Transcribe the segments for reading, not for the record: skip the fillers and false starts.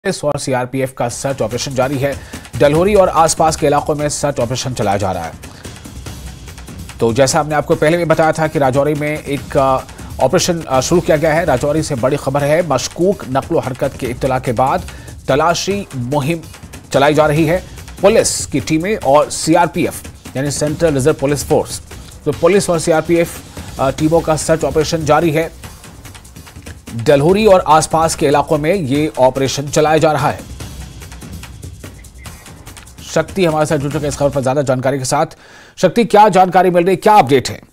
Police और CRPF का search operation जारी है। डलहोरी और आसपास के इलाकों में सर्च ऑपरेशन चलाया जा रहा है। तो जैसा हमने आपको पहले भी बताया था कि राजौरी में एक ऑपरेशन शुरू किया गया है। राजौरी से बड़ी खबर है, मशकूक नकलो हरकत की इत्तला के बाद तलाशी मुहिम चलाई जा रही है। पुलिस की टीमें और सीआरपीएफ यानी सेंट्रल रिजर्व पुलिस फोर्स, तो पुलिस और सीआरपीएफ टीमों का सर्च ऑपरेशन जारी है। डलहोरी और आसपास के इलाकों में ये ऑपरेशन चलाया जा रहा है। शक्ति हमारे साथ जुड़ चुके इस खबर पर ज्यादा जानकारी के साथ। शक्ति, क्या जानकारी मिल रही है, क्या अपडेट है?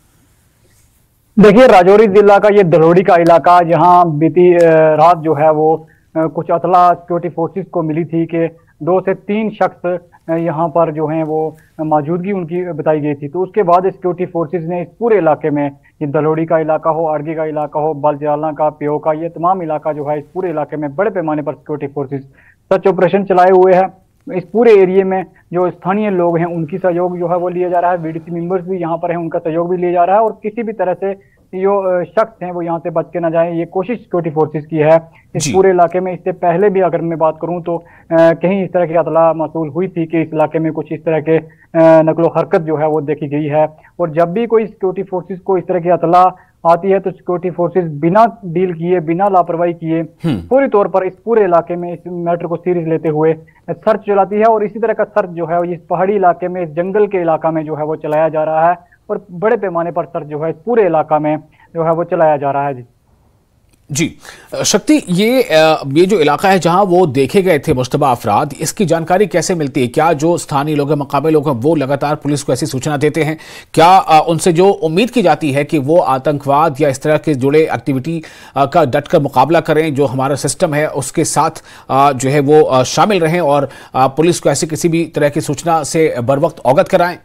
देखिए, राजौरी जिला का ये डलहोरी का इलाका, जहां बीती रात जो है वो कुछ अतला सिक्योरिटी फोर्सेस को मिली थी कि 2 से 3 शख्स यहाँ पर जो हैं वो मौजूदगी उनकी बताई गई थी। तो उसके बाद सिक्योरिटी फोर्सेस ने इस पूरे इलाके में, ये डलहोरी का इलाका हो, अड़गी का इलाका हो, बलजाला का, प्यो का, ये तमाम इलाका जो है, इस पूरे इलाके में बड़े पैमाने पर सिक्योरिटी फोर्सेस सर्च ऑपरेशन चलाए हुए हैं। इस पूरे एरिया में जो स्थानीय लोग हैं उनकी सहयोग जो है वो लिया जा रहा है। बीडीसी मेंबर्स भी यहाँ पर हैं, उनका सहयोग भी लिया जा रहा है। और किसी भी तरह से जो शख्स हैं वो यहाँ से बच के ना जाए, ये कोशिश सिक्योरिटी फोर्सेस की है इस पूरे इलाके में। इससे पहले भी अगर मैं बात करूं तो कहीं इस तरह की अतला मौसूल हुई थी कि इस इलाके में कुछ इस तरह के नकलो हरकत जो है वो देखी गई है। और जब भी कोई सिक्योरिटी फोर्सेस को इस तरह की अतला आती है तो सिक्योरिटी फोर्सेस बिना डील किए, बिना लापरवाही किए पूरी तौर पर इस पूरे इलाके में इस मैटर को सीरियस लेते हुए सर्च चलाती है। और इसी तरह का सर्च जो है इस पहाड़ी इलाके में, इस जंगल के इलाका में जो है वो चलाया जा रहा है। और बड़े पैमाने पर सर्च जो है इस पूरे इलाका में जो है वो चलाया जा रहा है। जी शक्ति, ये जो इलाका है जहां वो देखे गए थे मुश्तबा अफराद, इसकी जानकारी कैसे मिलती है? क्या जो स्थानीय लोग हैं, मकामी लोग हैं, वो लगातार पुलिस को ऐसी सूचना देते हैं? क्या उनसे जो उम्मीद की जाती है कि वो आतंकवाद या इस तरह के जुड़े एक्टिविटी का डटकर मुकाबला करें, जो हमारा सिस्टम है उसके साथ जो है वो शामिल रहें और पुलिस को ऐसी किसी भी तरह की सूचना से बर वक्त अवगत कराएं?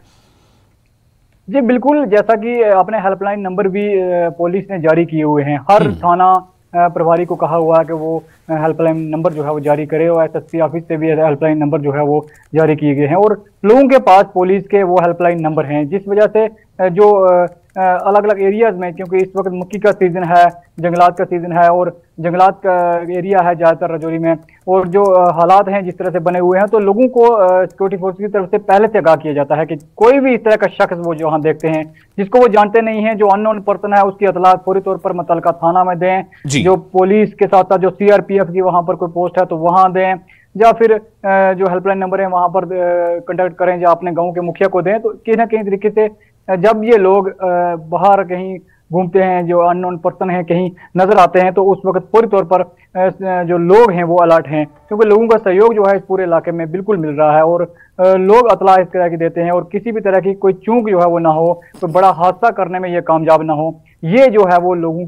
जी बिल्कुल, जैसा कि अपने हेल्पलाइन नंबर भी पुलिस ने जारी किए हुए हैं। हर थाना प्रभारी को कहा हुआ है कि वो हेल्पलाइन नंबर जो है वो जारी करे, और एसएसपी ऑफिस से भी हेल्पलाइन नंबर जो है वो जारी किए गए हैं। और लोगों के पास पुलिस के वो हेल्पलाइन नंबर हैं, जिस वजह से जो अलग अलग एरियाज में, क्योंकि इस वक्त मक्की का सीजन है, जंगलात का सीजन है और जंगलात का एरिया है ज़्यादातर राजौरी में, और जो हालात हैं जिस तरह से बने हुए हैं, तो लोगों को सिक्योरिटी फोर्स की तरफ से पहले से आगाह किया जाता है कि कोई भी इस तरह का शख्स वो जो हम देखते हैं जिसको वो जानते नहीं है, जो अननोन पर्सन है, उसकी इतला फौरी तौर पर मुतल्लिका थाना में दें। जो पुलिस के साथ साथ जो सीआरपीएफ की वहां पर कोई पोस्ट है तो वहां दें, या फिर जो हेल्पलाइन नंबर है वहां पर कंटेक्ट करें, या अपने गांव के मुखिया को दें। तो कहीं ना कहीं तरीके से जब ये लोग बाहर कहीं घूमते हैं, जो अननोन पर्सन है कहीं नजर आते हैं, तो उस वक्त पूरी तौर पर जो लोग हैं वो अलर्ट हैं, क्योंकि लोगों का सहयोग जो है इस पूरे इलाके में बिल्कुल मिल रहा है। और लोग अतला इस तरह की देते हैं, और किसी भी तरह की कोई चूक जो है वो ना हो, तो बड़ा हादसा करने में ये कामयाब ना हो। ये जो है वो लोगों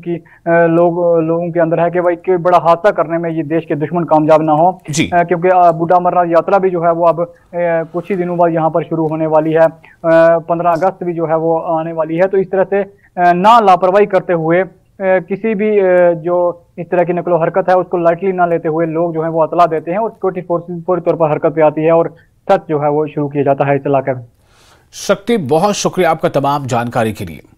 के अंदर है कि भाई कि बड़ा हादसा करने में ये देश के दुश्मन कामयाब ना हो। क्योंकि बूढ़ा अमरनाथ यात्रा भी जो है वो अब कुछ ही दिनों बाद यहाँ पर शुरू होने वाली है। 15 अगस्त भी जो है वो आने वाली है। तो इस तरह से ना लापरवाही करते हुए, किसी भी जो इस तरह की नकलो हरकत है उसको लाइटली ना लेते हुए लोग जो है वो अतला देते हैं, और सिक्योरिटी फोर्सेस पूरी तौर पर हरकत पे आती है और सर्च जो है वो शुरू किया जाता है इस इलाके में। शक्ति, बहुत शुक्रिया आपका तमाम जानकारी के लिए।